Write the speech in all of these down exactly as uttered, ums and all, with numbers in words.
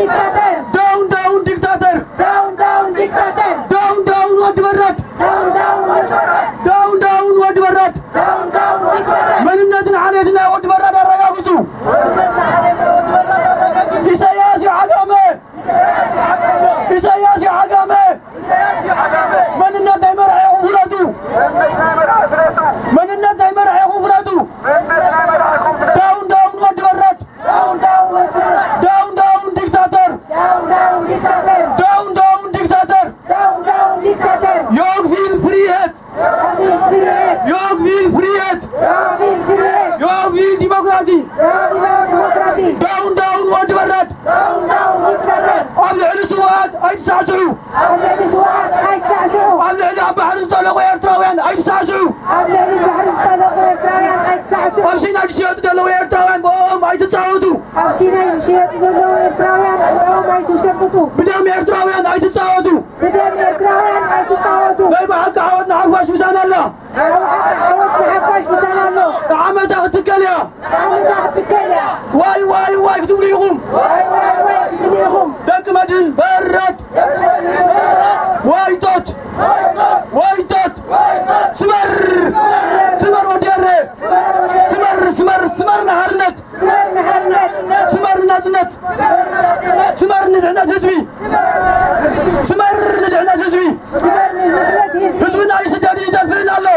ديكتاتور داون داون ديكتاتور داون داون ديكتاتور داون داون ود برد داون داون ود برد داون داون ود برد داون داون ديكتاتور مننتنا عليتنا ود برد الرقابتو إسياسي حكامه إسياسي حكامه مننا دايما رايح فلاتو مننا دايما رايح فلاتو داون داون ود برد داون داون ود برد داون داون ديكتاتور داون داون ديكتاتور داون داون ديكتاتور داون داون ديكتاتور يوقفي الفريهات يوقفي الفريهات يوقفي الديمقراطي داون داون ود برد داون داون ديكتاتور قبل على سواد أي تسعسعوا قبل على سواد أي تسعسعوا قبل على بحر الطلق ويرتراويان أي تسعسعوا قبل على بحر الطلق ويرتراويان أي تسعسعوا أمسينا الشيوط دلو ويرتراويان بهم أي تتعودوا أمسينا الشيوط دلو ويرتراويان بهم أي تشبطوا بدهم يرتراويان أي تتعودوا بدهم يرتراويان أي تتعودوا بيبا حق عودنا عفواش مسان الله عودنا عفواش مسان الله عمد أختك يا عمد أختك يا واي واي واي كتب ليهم واي واي واي كتب ليهم دك مدن برد واي توت واي توت سمر سمر وديره سمر سمر سمر نهرنت سمر نهرنت سمر نزنت سمر ندعنت هزبي سمر ندعنت هزبي هزبنا يسدادين يدفعين الله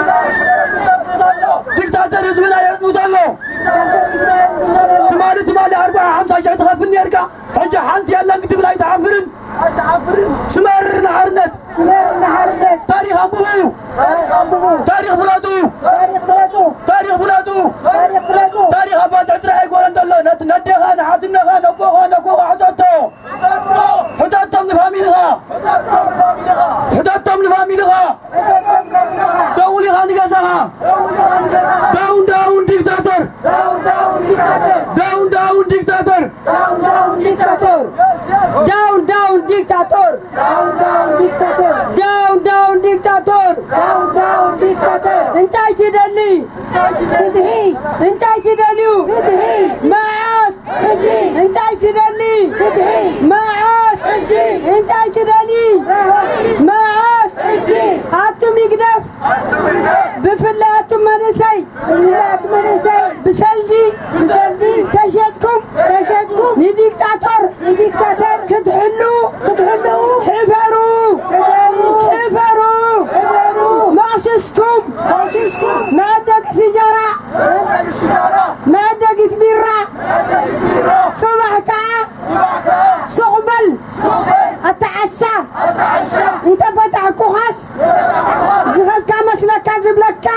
دكتاتر هزبنا يزموت الله تمالي تمالي أربعة خمسة عشر تخافني يركع حجة حانتي يلا نكتب لا يتعفرن سمر نهرنت سمر نهرنت تاريخ أبوه تاريخ بلادو تاريخ بلادو تاريخ بلادو تاريخ بلادو تاريخ أباد عترا يقول أنت الله نت ندي خان حاتنا خان أبو خان أكو حتاتو حتاتم لفاميلها حتاتم لفاميلها دولي خان جزاها داون داون ديكتاتور داون داون ديكتاتور داون داون ديكتاتور داون داون ديكتاتور داون داون ديكتاتور داون داون ديكتاتور داون داون ديكتاتور داون داون ديكتاتور انتي تدلي بدهي انتي تدليو بدهي معاش بدهي انتي تدلي بدهي معاش بدهي انتي تدلي معاش بدهي هاتم يقدف بفلاتم منسي بفلاتم منسي بسلدي بسلدي تشتكم تشتكم لديكتاتور لديكتاتور كتحلو كتحلو حفروا حفروا حفروا معششكم معششكم ما عندك سيجارة ما عندك ثميرة صبحك صقبل أتعشى انت فتح كوخس زغل كامس لك زبلك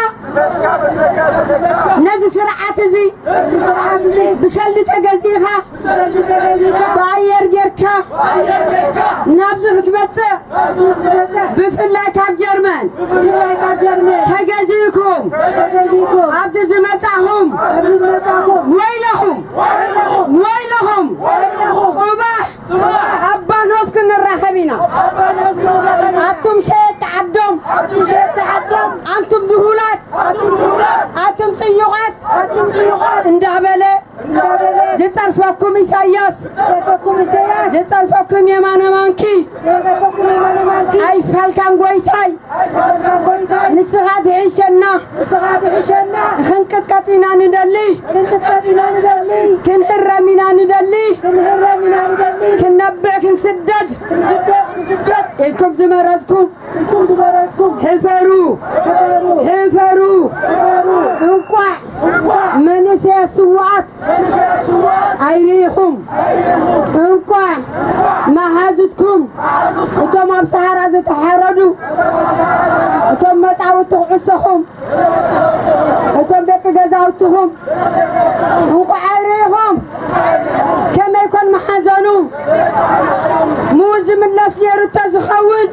نزل سرعات زي سرعات زي بسلد تجازيها بسلد تجازيها باير جركا نابزخ تبتة بفلاي كاب جرمان بفلاي كاب جرمان تجازيكم تجازيكم عبد زمتهم عبد زمتهم ويلهم ويلهم ويلهم ويلهم صباح أبا نوفكن الرحبينا أبا نوفكن الرحبينا أنتم شيء تعدم أنتم شيء تعدم أنتم دهولات أنتم دهولات أنتم سيوغات أنتم سيوغات اندابلة اندابلة زترفكم إسياس زترفكم إسياس زترفكم يمان مانكي زترفكم يمان مانكي أي فالكان قويتاي أي فالكان قويتاي نسغاد عيشنا نسغاد عيشنا خنكت كاتينا ندلي خنكت كاتينا ندلي كنهر منا ندلي كنهر منا ندلي كنبع كنسدد كنسدد كنسدد إلكم زمرزكم إلكم زمرزكم حفروا حفروا حفروا حفروا انقع انقع منسى السوات منسى السوات أيريهم انقع ما هازتكم انتم أبصار هذا تحردوا انتم ما تعودوا عصهم انتم دك جزاوتهم انقع أيريهم كما يكون محزنون موز من الأسير التزخون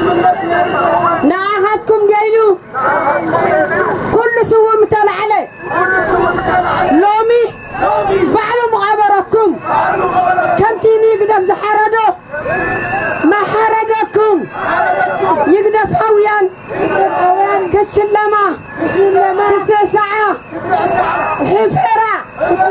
نعهدكم جايلو كل سوى مثال عليه لومي بعلو مغامركم كم تيني يقدف زحردو ما حردكم يقدف حويان كالسلمة كالساعة حفرة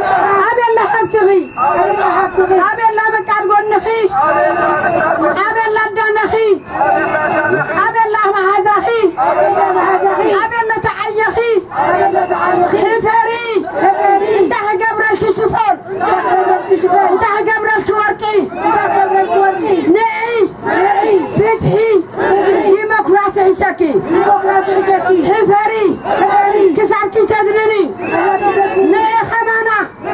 دقاق مبرق ورقي نعي نعي فتحي ديمقراطي حشكي ديمقراطي حشكي حفري حفري كساركي تدنني نعي خمانا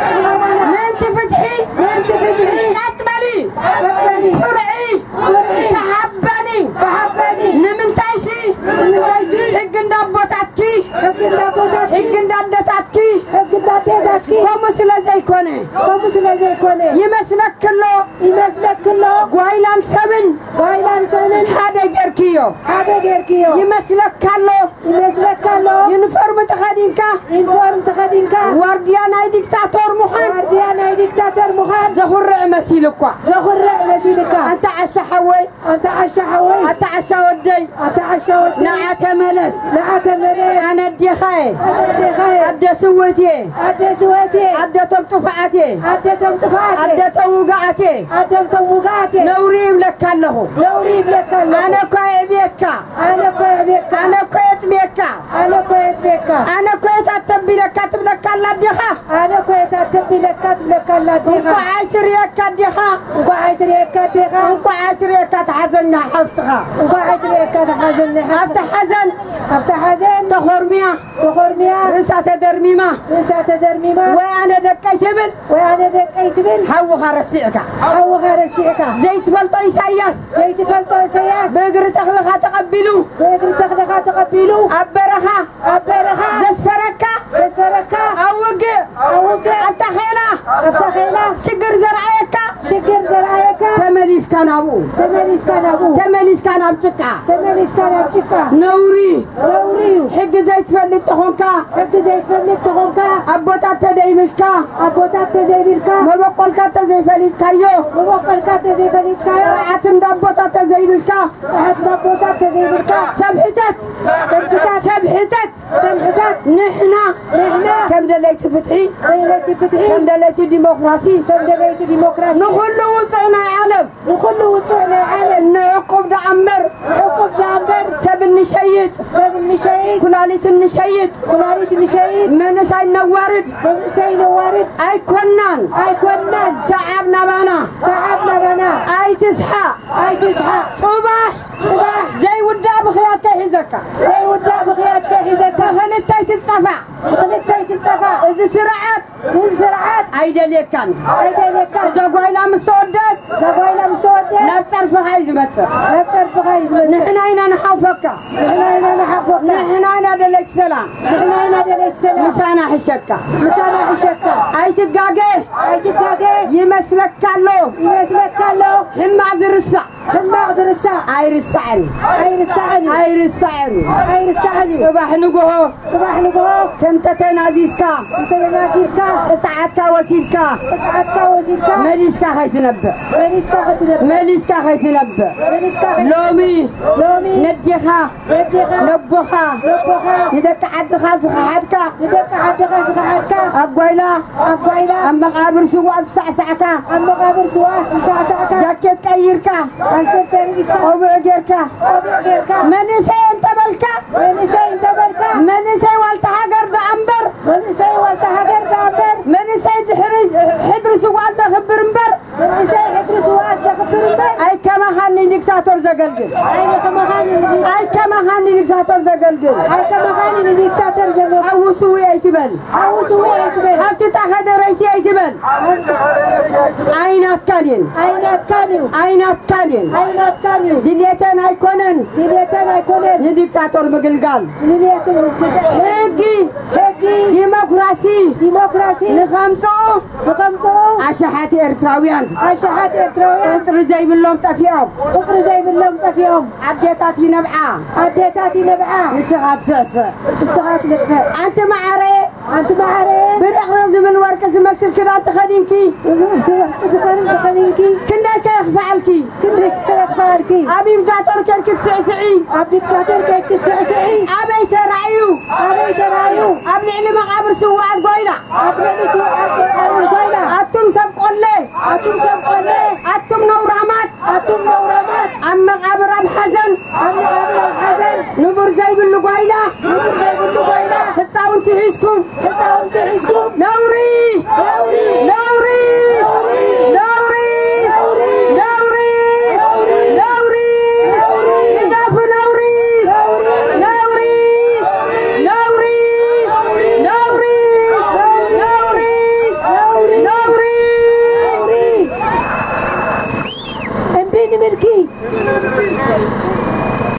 ننت فتحي ننت فتحي قطبلي قطبلي فرعي فرعي تحبني تحبني نمنتايسي نمنتايسي حق ندبوتاتكي حق ندبوتاتكي حق ندبوتاتكي حق ندبوتاتكي كومس لزي كوني كومس لزي كوني يمسلك كله يمسلك كله قايلان سبن قايلان سبن هذا جركيو هذا جركيو يمسلك كله يمسلك كله ينفرم تخدينكا ينفرم تخدينكا وارديان اي ديكتاتور مخان وارديان اي ديكتاتور مخان زخر مسيلكوا زخر مسيلكا انت عشا حوي انت عشا حوي انت عشا ودي انت عشا ودي نعت ملس نعت ملس انا الدخاي انا الدخاي ادى سويتي ادى سويتي ادى تمطفعتي ادى تمطفعتي ادى توقعتي ادى توقعتي نوريم لك له نوريم لك له انا كوي بيكا انا كوي بيكا انا كويت بيكا انا كويت بيكا انا كويت اتبي لك كاتب لك الدخا انا كويت اتبي لك كاتب لك الدخا وعايتريك الدخا وعايتريك الدخا وعايتريك حزن حفتها وعايتريك حزن حفت حزن حفت حزن تخرميا تخرميا رسات درميمه رسات درميمه وانا دقيت بل وانا دقيت بل حو خرسيعك حو خرسيعك زيت فلطو إسياس زيت فلطو إسياس بقر تخلقها تقبلوا بقر تخلقها تقبلوا أبرها أبرها زسفركا زسفركا أوق أوق أتخيلا أتخيلا شجر زرعيكا شجر زرعيكا تمليس كان أبو تمليس كان أبو تمليس كان أبشكا تمليس كان أبشكا نوري نوري حق زيت فلت تخونكا حق زيت فلت تخونكا أبوتات تديمشكا أبوتات تديمشكا ما بقول كات زي فلت كايو ما بقول كات زي فلت كايو رعت ندبوتات تديمشكا رعت ندبوتات تديمشكا سبحتت سبحتت سبحتت سبحتت نحنا نحنا كم دليت فتحي دليت فتحي كم دليت ديمقراطي كم دليت ديمقراطي نخل وصعنا عالم نخل وصعنا عالم نعقب دعمر نعقب دعمر سب النشيد سب النشيد كلاليت النشيد كلاليت النشيد من ساي نوارد من ساي نوارد اي كونان اي كونان سعبنا بنا سعبنا بنا اي تصحى اي تصحى صباح صباح زي ودا بخيات كحزكا زي ودا بخيات كحزكا خلتاي تتصفع خلتاي تتصفع اذا سرعات اذا سرعات ايدا ليكان ايدا ليكان اذا قايلا مستودد اذا قايلا مستودد نبتر في حيز متر نبتر في حيز متر نحن اين نحفك نحن اين نحفك نحن اين دلك سلام نحن اين دلك سلام مسانا حشكا مسانا حشكا اي تبقاقي اي تبقاقي يمسلك كالو يمسلك كالو حما زرسا حما زرسا اي رسعني اي رسعني اي رسعني اي رسعني صباح نقوه صباح نقوه كم تتنازيسكا تتنازيسكا اسعدكا وسيلكا اسعدكا وسيلكا ماليسكا خاي تنبأ ماليسكا خاي تنبأ ماليسكا خاي تنبأ لومي لومي نديخا نديخا نبوخا نبوخا يدك عدخا زخحدكا يدك عدخا زخحدكا أبويلا أبويلا أما قابر سوا السعسعكا أما قابر سوا السعسعكا جاكيت كايركا جاكيت كايركا أبو جيركا أبو جيركا منسي انت ملكا منسي انت ملكا منسي والتها قرد أمبر منسي والتها قرد أمبر منسي دحري حدر سوا زخبر مبر منسي حدر سوا زخبر مبر أي كما خاني ديكتاتور زقلقل أي كما خاني أي كما خاني ديكتاتور زقلقل أي كما خاني ديكتاتور زقلقل أو سوي أيتبل أو سوي أيتبل هفتي تاخد ريتي أيتبل أين التانين أين التانين أين التانين أين التانين دليتان أيكونن دليتان أيكونن نديكتاتور بقلقال دليتان حقي حقي ديمقراطي ديمقراطي نخمسو نخمسو أشحاتي إرتراويان أشحاتي إرتراويان أنتر زي باللوم تفيهم أنتر زي باللوم تفيهم عديتاتي نبعا عديتاتي نبعا نسخات ساسا نسخات لبها أنت معري أنت معري بريح رزم الورك زمسل كده أنت خلينكي أنت خلينكي كنا كيخ فعلكي كنا كيخ فعلكي أبي مجاتور كيرك تسعسعي أبي مجاتور كيرك تسعسعي أبي ترايو أبي ترايو أبي علم قابر سواء قويلة أبي علم سواء قويلة أتم سب قولي أتم سب قولي أتم نورامات أتم نورامات